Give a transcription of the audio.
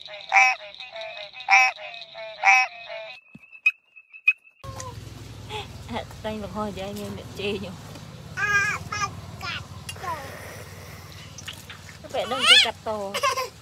Tay một hồi cho anh em chê nhỉ. Các bạn đừng chơi cặp tổ.